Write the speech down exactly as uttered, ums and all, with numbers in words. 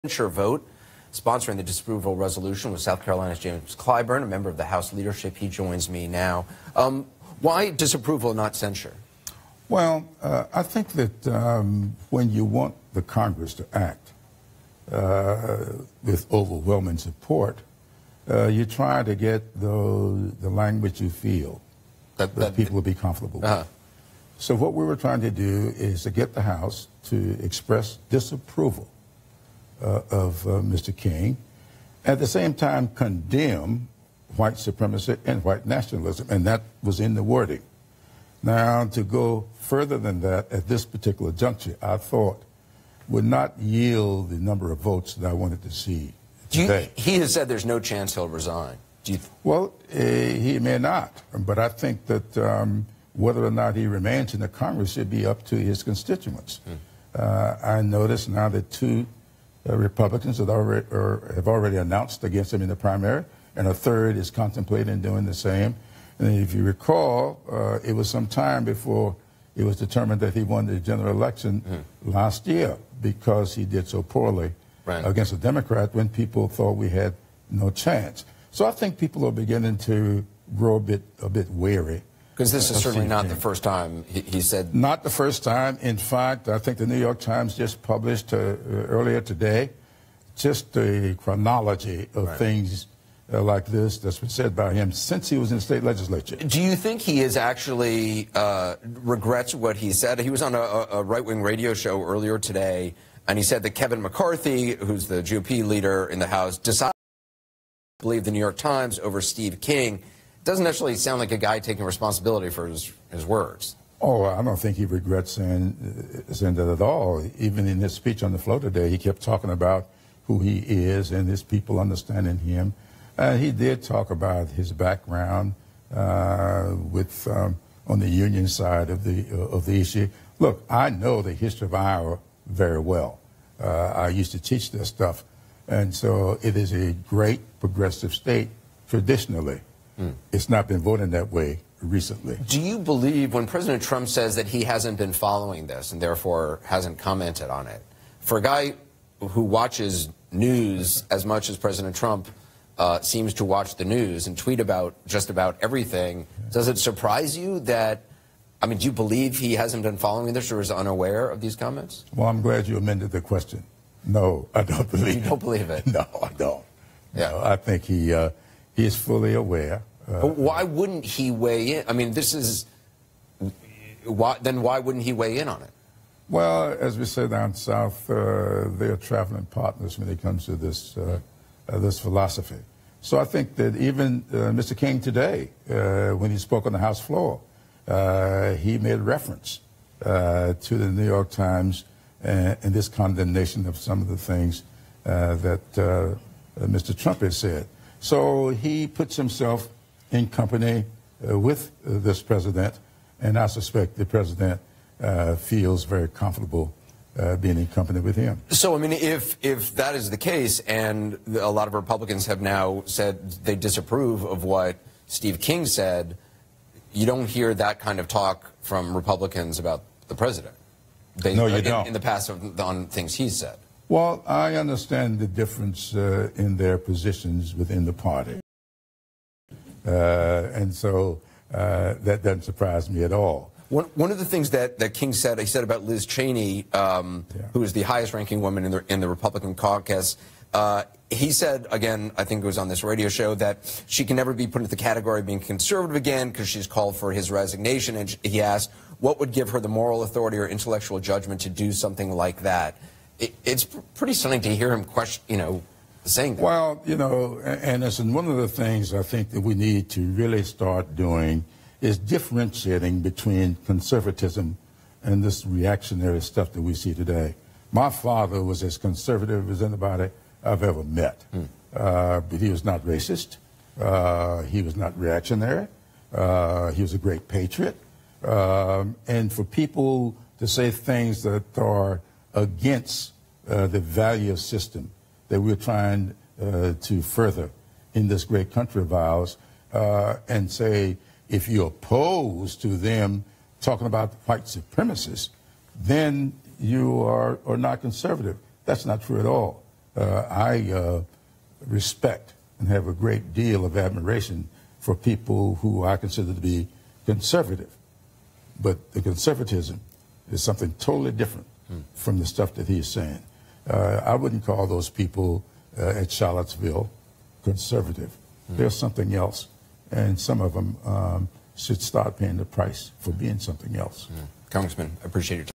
Censure vote. Sponsoring the disapproval resolution was South Carolina's James Clyburn, a member of the House leadership. He joins me now. Um, why disapproval, not censure? Well, uh, I think that um, when you want the Congress to act uh, with overwhelming support, uh, you try to get the, the language you feel that, that, that people will be comfortable uh-huh. with. So what we were trying to do is to get the House to express disapproval Uh, of uh, Mister King, at the same time condemn white supremacy and white nationalism, and that was in the wording. Now, to go further than that at this particular juncture, I thought would not yield the number of votes that I wanted to see today. You, he has said there's no chance he'll resign. Do you th well, uh, he may not, but I think that um, whether or not he remains in the Congress should be up to his constituents. Hmm. Uh, I notice now that two Uh, Republicans have already, or have already announced against him in the primary, and a third is contemplating doing the same. And if you recall, uh, it was some time before it was determined that he won the general election mm. last year because he did so poorly right. against a Democrat when people thought we had no chance. So I think people are beginning to grow a bit, a bit wary. Because this is certainly not the first time he, he said... Not the first time. In fact, I think the New York Times just published uh, earlier today just a chronology of right. things uh, like this that's been said by him since he was in the state legislature. Do you think he is actually uh, regrets what he said? He was on a, a right-wing radio show earlier today, and he said that Kevin McCarthy, who's the G O P leader in the House, decided to believe the New York Times over Steve King. Doesn't actually sound like a guy taking responsibility for his, his words. Oh, I don't think he regrets saying, saying that at all. Even in his speech on the floor today, he kept talking about who he is and his people understanding him. Uh, he did talk about his background uh, with um, on the union side of the uh, of the issue. Look, I know the history of Iowa very well. Uh, I used to teach this stuff, and so it is a great progressive state traditionally. Mm. It's not been voting that way recently. Do you believe when President Trump says that he hasn't been following this and therefore hasn't commented on it, for a guy who watches news as much as President Trump uh, seems to watch the news and tweet about just about everything, does it surprise you that, I mean, do you believe he hasn't been following this or is unaware of these comments? Well, I'm glad you amended the question. No, I don't believe You don't believe it? No, I don't. Yeah. No, I think he... Uh, He is fully aware. Uh, but why wouldn't he weigh in? I mean, this is, why, then why wouldn't he weigh in on it? Well, as we say down south, uh, they are traveling partners when it comes to this, uh, uh, this philosophy. So I think that even uh, Mister King today, uh, when he spoke on the House floor, uh, he made reference uh, to the New York Times and, and this condemnation of some of the things uh, that uh, Mister Trump has said. So he puts himself in company uh, with uh, this president, and I suspect the president uh, feels very comfortable uh, being in company with him. So, I mean, if, if that is the case, and a lot of Republicans have now said they disapprove of what Steve King said, you don't hear that kind of talk from Republicans about the president. They, no, you in, don't. In the past on things he's said. Well, I understand the difference uh, in their positions within the party. Uh, and so uh, that doesn't surprise me at all. One, one of the things that, that King said, he said about Liz Cheney, um, yeah. who is the highest ranking woman in the, in the Republican caucus, uh, he said, again, I think it was on this radio show, that she can never be put into the category of being conservative again because she's called for his resignation. And he asked, what would give her the moral authority or intellectual judgment to do something like that? It's pretty stunning to hear him question, you know, saying that. Well, you know, and it's one of the things I think that we need to really start doing is differentiating between conservatism and this reactionary stuff that we see today. My father was as conservative as anybody I've ever met. Hmm. Uh, but he was not racist. Uh, he was not reactionary. Uh, he was a great patriot. Um, and for people to say things that are against uh, the value system that we're trying uh, to further in this great country of ours, uh, and say if you're opposed to them talking about white supremacists, then you are, are not conservative. That's not true at all. uh, I uh, respect and have a great deal of admiration for people who I consider to be conservative. But the conservatism is something totally different mm. from the stuff that he's saying. Uh, I wouldn't call those people uh, at Charlottesville conservative. Mm. They're something else. And some of them um, should start paying the price for being something else. Mm. Congressman, I appreciate your time.